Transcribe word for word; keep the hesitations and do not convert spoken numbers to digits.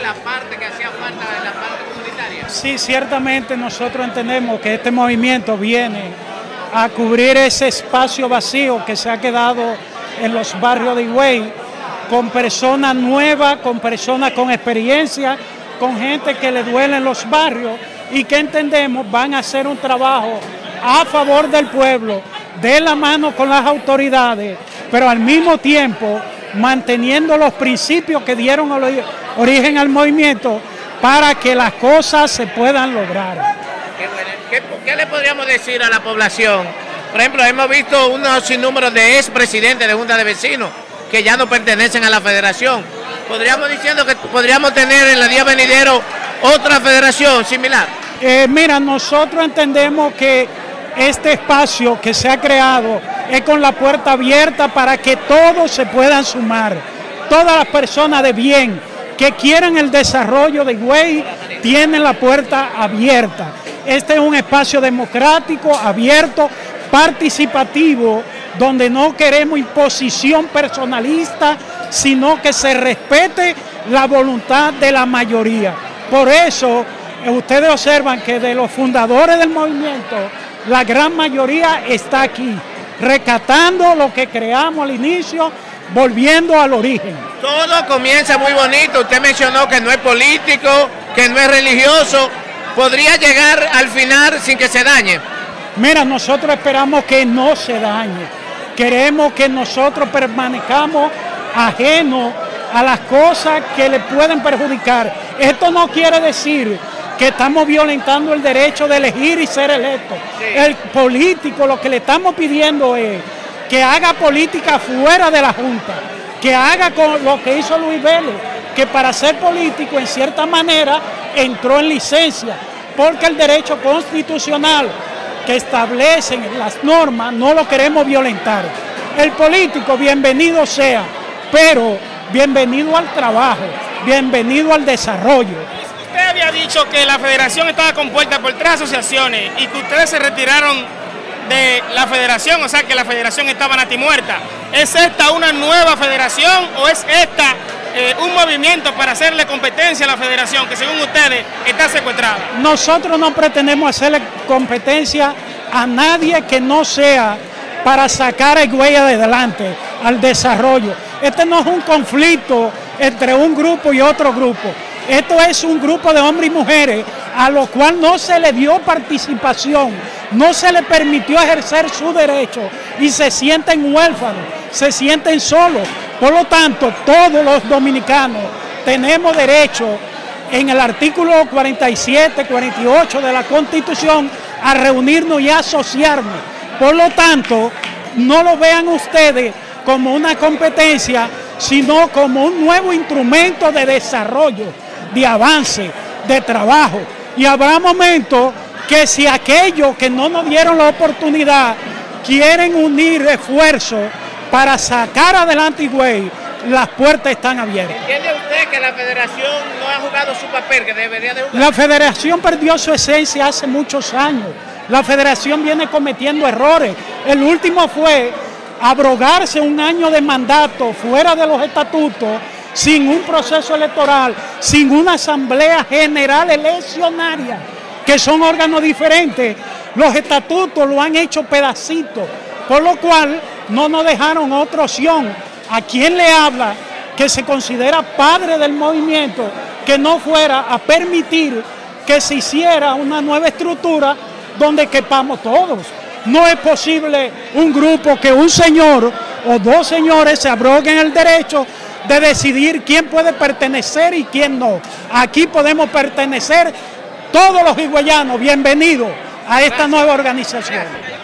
la parte que hacía falta en la parte comunitaria? Sí, ciertamente nosotros entendemos que este movimiento viene a cubrir ese espacio vacío que se ha quedado en los barrios de Higüey, con personas nuevas, con personas con experiencia, con gente que le duele en los barrios y que entendemos van a hacer un trabajo a favor del pueblo, de la mano con las autoridades, pero al mismo tiempo manteniendo los principios que dieron origen al movimiento para que las cosas se puedan lograr. Qué, bueno. ¿Qué, qué le podríamos decir a la población? Por ejemplo, hemos visto unos sinnúmeros de expresidentes de Junta de Vecinos que ya no pertenecen a la federación. ¿Podríamos diciendo que podríamos tener en los días venideros otra federación similar? Eh, mira, nosotros entendemos que este espacio que se ha creado es con la puerta abierta para que todos se puedan sumar. Todas las personas de bien que quieran el desarrollo de Higüey tienen la puerta abierta. Este es un espacio democrático, abierto, participativo, donde no queremos imposición personalista, sino que se respete la voluntad de la mayoría. Por eso, ustedes observan que de los fundadores del movimiento, la gran mayoría está aquí, rescatando lo que creamos al inicio, volviendo al origen. Todo comienza muy bonito, usted mencionó que no es político, que no es religioso, ¿podría llegar al final sin que se dañe? Mira, nosotros esperamos que no se dañe, queremos que nosotros permanezcamos ajenos a las cosas que le pueden perjudicar. Esto no quiere decir que estamos violentando el derecho de elegir y ser electo. Sí. El político lo que le estamos pidiendo es que haga política fuera de la Junta, que haga con lo que hizo Luis Vélez, que para ser político en cierta manera entró en licencia, porque el derecho constitucional que establecen las normas no lo queremos violentar. El político bienvenido sea, pero bienvenido al trabajo, bienvenido al desarrollo. Usted había dicho que la federación estaba compuesta por tres asociaciones y que ustedes se retiraron de la federación, o sea que la federación estaba natimuerta. ¿Es esta una nueva federación o es esta eh, un movimiento para hacerle competencia a la federación que según ustedes está secuestrada? Nosotros no pretendemos hacerle competencia a nadie que no sea para sacar a Higüey adelante, al desarrollo. Este no es un conflicto entre un grupo y otro grupo. Esto es un grupo de hombres y mujeres a los cuales no se le dio participación, no se le permitió ejercer su derecho y se sienten huérfanos, se sienten solos. Por lo tanto, todos los dominicanos tenemos derecho en el artículo cuarenta y siete, cuarenta y ocho de la Constitución a reunirnos y asociarnos. Por lo tanto, no lo vean ustedes como una competencia, sino como un nuevo instrumento de desarrollo, de avance, de trabajo. Y habrá momentos que si aquellos que no nos dieron la oportunidad quieren unir esfuerzos para sacar adelante Higüey, las puertas están abiertas. ¿Entiende usted que la federación no ha jugado su papel que debería de jugar? La federación perdió su esencia hace muchos años. La federación viene cometiendo errores. El último fue abrogarse un año de mandato fuera de los estatutos, sin un proceso electoral, sin una asamblea general eleccionaria, que son órganos diferentes. Los estatutos lo han hecho pedacitos, por lo cual no nos dejaron otra opción. ¿A quién le habla que se considera padre del movimiento que no fuera a permitir que se hiciera una nueva estructura donde quepamos todos? No es posible un grupo que un señor o dos señores se abroguen el derecho de decidir quién puede pertenecer y quién no. Aquí podemos pertenecer todos los higüeyanos. Bienvenidos a esta nueva organización.